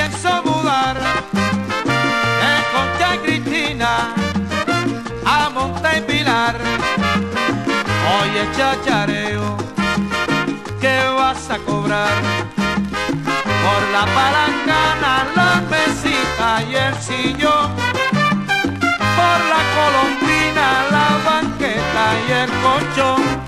pienso mudar de Concha y Cristina a Monte y Pilar. Oye, chachareo, ¿qué vas a cobrar? Por la palangana, la mesita y el sillón, por la colombina, la banqueta y el colchón.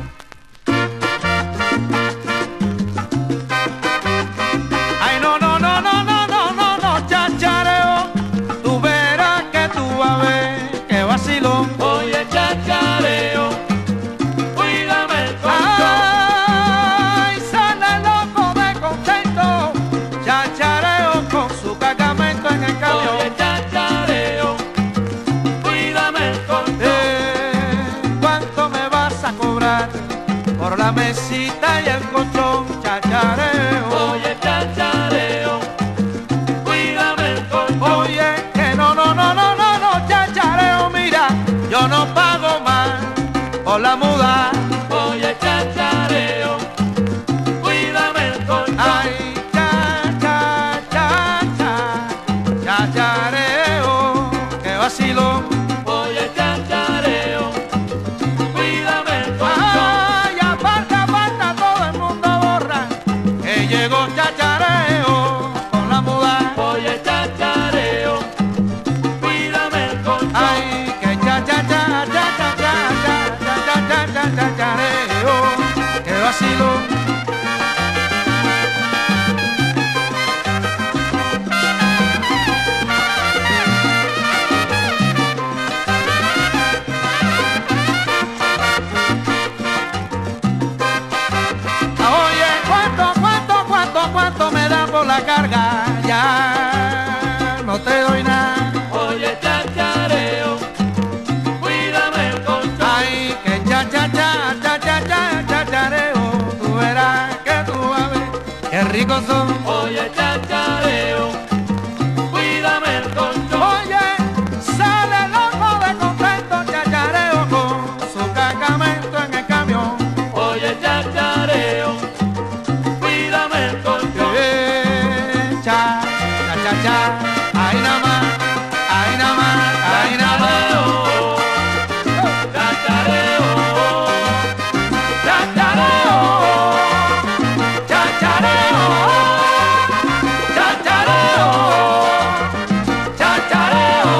Ay, no, no, no, no, no, no, no, no, chachareo, tú verás que tú vas a ver que vacilón. Oye, chachareo, cuídame el colchón. Ay, sale loco de contento, chachareo con su cargamento en el camión. Oye, chachareo, cuídame el colchón. ¿Cuánto me vas a cobrar por la mesita y el colchón, chachareo? Oye, chachareo, cuídame el colchón. Oye, que no, no, no, no, no, no, chachareo, mira, yo no pago más por la muda. Oye, chachareo, cuídame el colchón. Ay, chachareo, que vacilón. Oye, chachareo, cuídame el colchón. Ay, aparta, aparta, todo el mundo borra que llegó chachareo con la muda. Oye, chachareo, cuídame el colchón. Ay, que chachareo, que vacilón. ¿Cuánto me da por la carga? Ya no te doy nada. Oye, chachareo, cuídame el colchón. Ay, que chachareo, tú verás que tú vas a ver qué ricos son. Oye, chachareo, cuídame el colchón. Oye, sale loco de contento, chachareo con su cargamento en el camión. Oye, chachareo, cuídame el colchón. Ahí nada más, ahí nada más, ahí nada más. Chachareo, Chachareo, chachareo, chachareo, chachareo.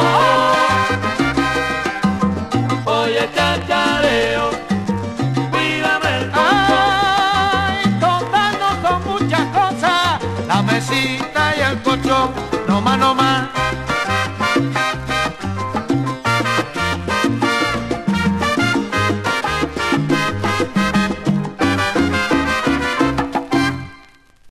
oye, chachareo, cuídame el colchón. Ay, total no son muchas cosas, la mesita y el colchón, no más, no más.